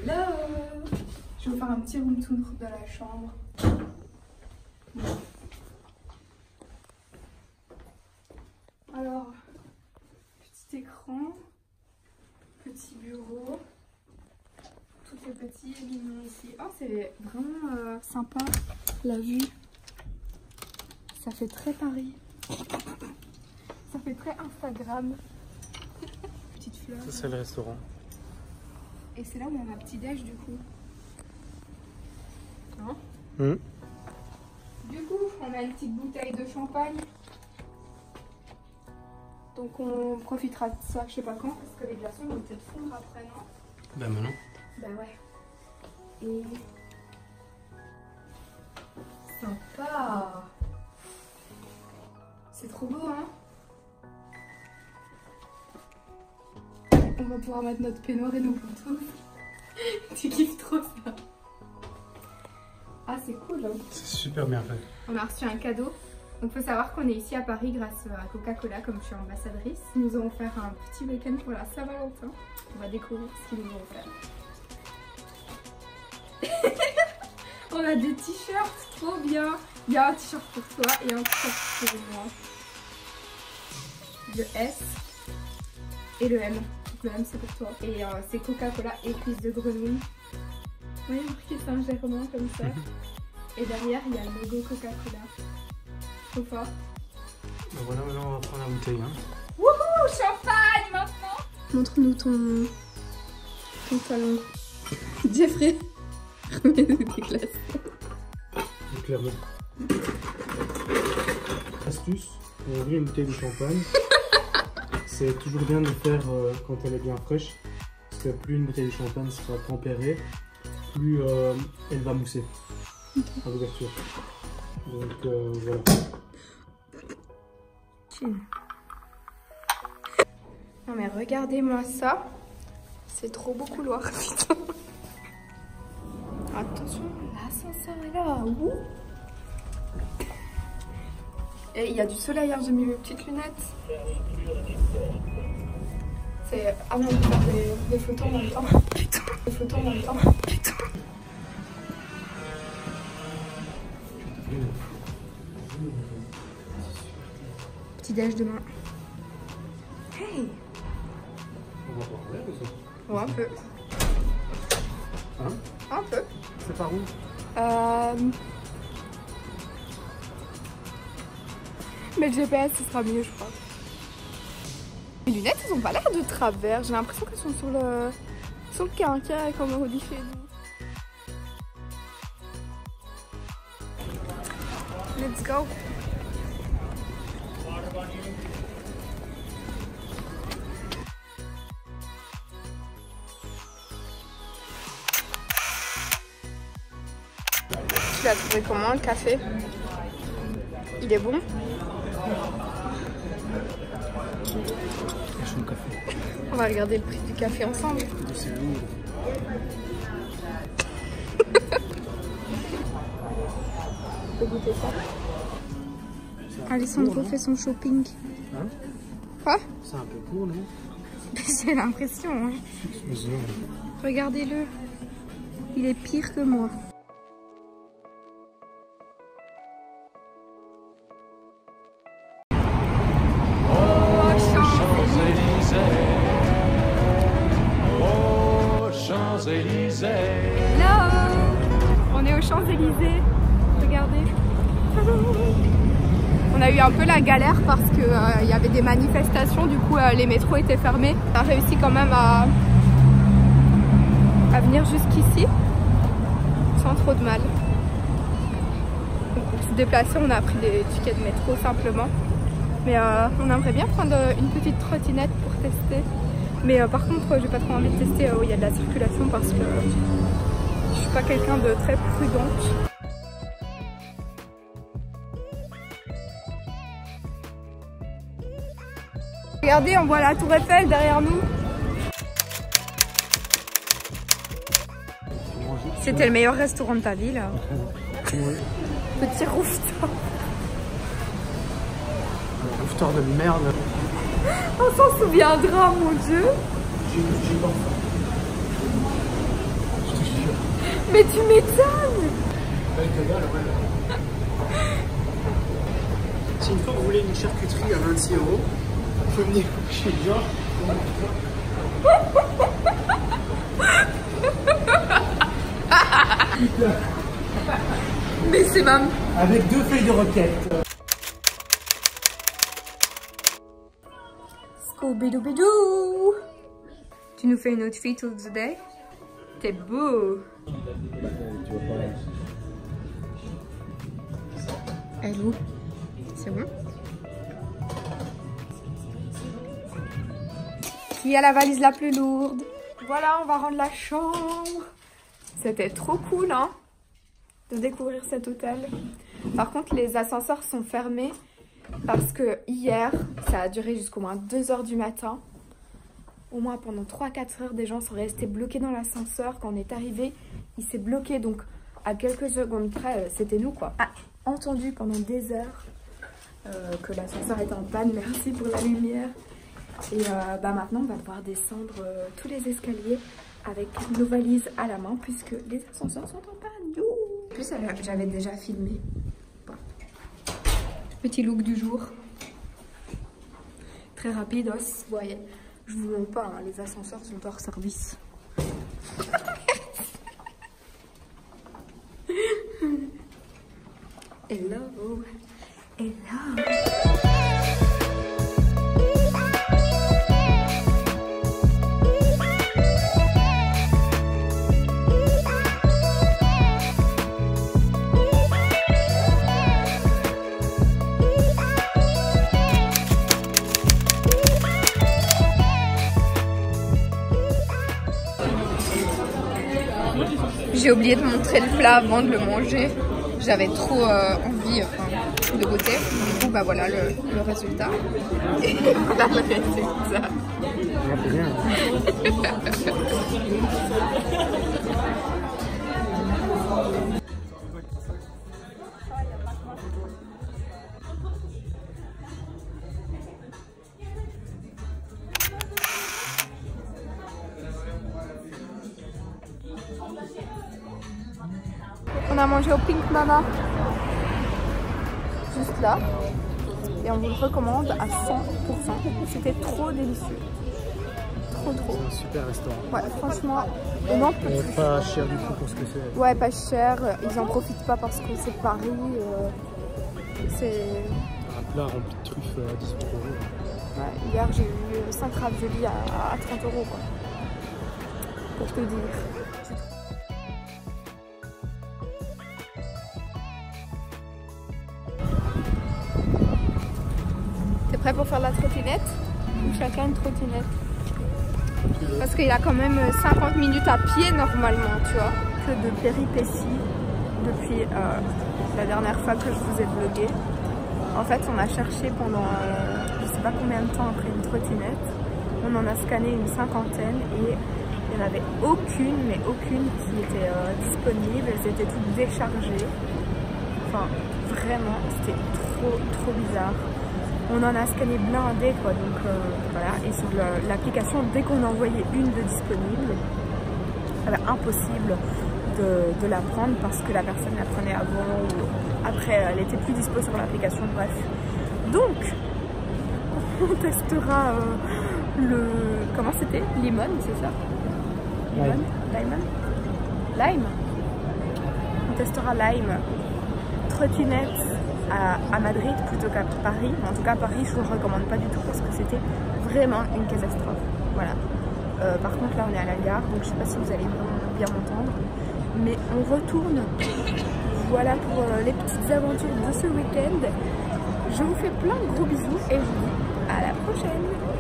Hello! Je vais vous faire un petit room tour de la chambre. Alors, petit écran, petit bureau, tout est petit et mignon ici. Oh, c'est vraiment sympa la vue. Ça fait très Paris. Ça fait très Instagram. Petite fleur. Ça, c'est le restaurant. Et c'est là où on a petit déj du coup. Hein? Du coup, on a une petite bouteille de champagne. Donc on profitera de ça, je sais pas quand, parce que les glaçons vont peut-être fondre après, non? Bah maintenant. Bah ouais. Et... sympa. C'est trop beau, hein? On va pouvoir mettre notre peignoir et nos pantoufles. Tu kiffes trop ça? Ah, c'est cool, hein? C'est super bien fait. On a reçu un cadeau. Donc il faut savoir qu'on est ici à Paris grâce à Coca-Cola, comme je suis ambassadrice. Ils nous ont offert un petit week-end pour la Saint-Valentin. On va découvrir ce qu'ils nous ont offert. On a des t-shirts, trop bien. Il y a un t-shirt pour toi et un t-shirt pour moi. Le S et le M. Donc le M c'est pour toi. Et c'est Coca-Cola et cuisse de grenouille. Oui, marqué Saint-Germain comme ça. Et derrière il y a le logo Coca-Cola. Trop fort. Ben voilà, maintenant on va prendre la bouteille. Hein. Wouhou, champagne maintenant. Montre-nous ton talon. Jeffrey, remets-nous des glaces. Clairement. Astuce, pour ouvrir une bouteille de champagne, c'est toujours bien de le faire quand elle est bien fraîche. Parce que plus une bouteille de champagne sera tempérée, plus elle va mousser à l'ouverture. Donc voilà. Non mais regardez-moi ça. C'est trop beau couloir, putain. Attention, l'ascenseur est là. Ouh. Et il y a du soleil, hein, j'ai mis mes petites lunettes. C'est... Ah non, on peut faire des photos en même temps. Putain, des photos en même temps. Putain. Petit déj demain. Hey! On va voir ou ça? Ouais, un peu. Hein? Un peu. C'est par où? Mais le GPS, ce sera mieux, je crois. Les lunettes, elles ont pas l'air de travers. J'ai l'impression qu'elles sont sur le quinquet, comme on dit chez nous. Let's go. Tu l'as trouvé comment le café? Il est bon? Son café. On va regarder le prix du café ensemble. C'est lourd. On peut goûter ça. Alessandro fait son shopping. Hein? Quoi? C'est un peu court, non? J'ai l'impression. Hein. Regardez-le. Il est pire que moi. Hello! On est aux Champs-Élysées. Regardez. On a eu un peu la galère parce que y avait des manifestations, du coup les métros étaient fermés. On a réussi quand même à venir jusqu'ici sans trop de mal. Donc, pour se déplacer, on a pris des tickets de métro simplement. Mais on aimerait bien prendre une petite trottinette pour tester. Mais par contre, j'ai pas trop envie de tester où il y a de la circulation parce que je suis pas quelqu'un de très prudente. Regardez, on voit la tour Eiffel derrière nous. C'était le meilleur restaurant de ta ville. Petit rooftop. Rooftop de merde. On s'en souviendra, mon Dieu. Mais tu m'étonnes. Si une fois vous voulez une charcuterie à 26 €, il faut venir chez Georges. Mais c'est même... Avec 2 feuilles de roquette. Scooby-Doo-Bidoo. Tu nous fais une outfit of the day? T'es beau. Elle est où? C'est bon? Qui a la valise la plus lourde? Voilà, on va rendre la chambre. C'était trop cool, hein, de découvrir cet hôtel. Par contre, les ascenseurs sont fermés parce que hier, ça a duré jusqu'au moins 2 h du matin. Au moins pendant 3-4 heures, des gens sont restés bloqués dans l'ascenseur. Quand on est arrivé, il s'est bloqué. Donc, à quelques secondes près, c'était nous, quoi. Ah, entendu pendant des heures que l'ascenseur était en panne. Merci pour la lumière. Et maintenant, on va devoir descendre tous les escaliers avec nos valises à la main puisque les ascenseurs sont en panne. You. En plus, j'avais déjà filmé. Bon. Petit look du jour. Très rapide, vous voyez. Je vous montre pas, hein, les ascenseurs sont hors service. Hello. Hello. J'ai oublié de montrer le plat avant de le manger. J'avais trop envie de goûter. Du coup, bah voilà le résultat. Et voilà le résultat. On a mangé au Pink Mama, juste là, et on vous le recommande à 100%. C'était trop délicieux, trop. C'est un super restaurant. Ouais, franchement, on en peut plus. Pas cher du tout pour ce que c'est. Ouais, pas cher. Ils en profitent pas parce que c'est Paris. C'est Un plat rempli de truffes à 18 €. Ouais, hier j'ai eu 5 raviolis à 30 € quoi. Pour te dire. T'es prêt pour faire la trottinette? Ou chacun une trottinette? Parce qu'il y a quand même 50 minutes à pied normalement, tu vois. Que de péripéties depuis la dernière fois que je vous ai vlogué. En fait, on a cherché pendant je sais pas combien de temps après une trottinette. On en a scanné une 50aine et il n'y en avait aucune, mais aucune qui était disponible. Elles étaient toutes déchargées. Enfin, vraiment, c'était trop bizarre. On en a scanné blindé quoi, donc voilà. Et sur l'application, dès qu'on envoyait une de disponible, c'était impossible de la prendre parce que la personne la prenait avant ou après, elle était plus dispo sur l'application, bref. Donc, on testera le... Comment c'était? Lemon, c'est ça? Lime. On testera Lime. Trottinette à Madrid plutôt qu'à Paris. En tout cas, Paris, je vous le recommande pas du tout parce que c'était vraiment une catastrophe. Voilà. Par contre, là, on est à la gare, donc je sais pas si vous allez bien m'entendre. Mais on retourne. Voilà pour les petites aventures de ce week-end. Je vous fais plein de gros bisous et je vous dis à la prochaine.